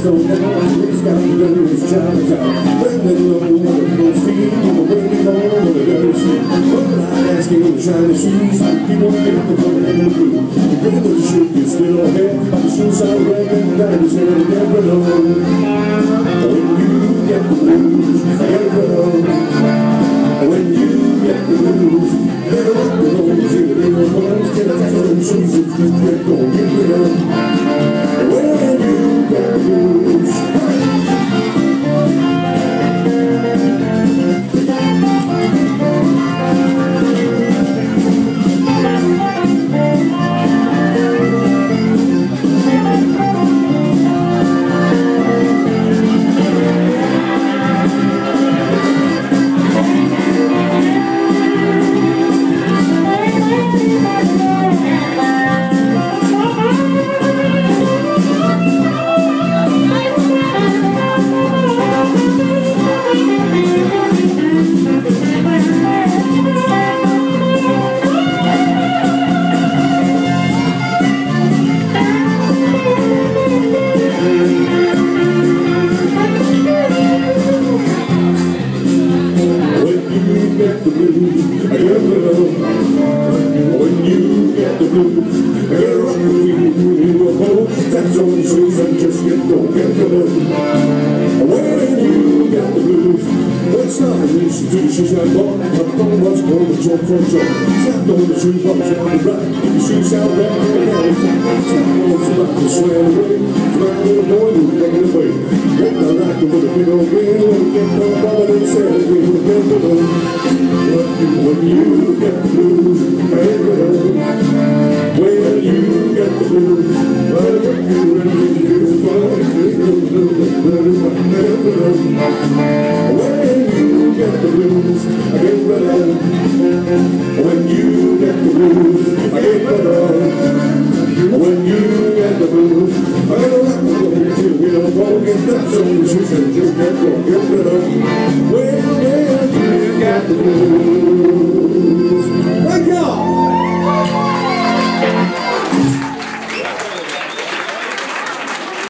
so now it's got to go to Chinatown. Bring the low wonderful feet on the way home on the dirty street. But I ask you to shine the shoes, keep on getting the fun and the blue. The green of the shoe is still ahead, the shoes are red and that is in the never know. When you get the blues, never know. When you get the blues, never know. Feel it in your bones, get out some shoes, it's just get going, get it up. When you get the blues. When you get the blues, you're rocking your boat. That's on the shoes and just don't get the blues. When you get the blues, what's not an issue to the shoes I bought? I'm going to watch more than joke for joke. Stop on the shoes, box down the right. Keep your shoes out back in the house. Stop on the back and sway away. Not a little boy, you're running away. What I like to put a big old wheel and get no bother and say it with a big old when you get the blues, hey, when you get the blues, well, you really feel fun. When you get the blues, I get better. When you get the blues, I get better. When you get the blues, I get a lot of people, we don't want to get that so shoes and just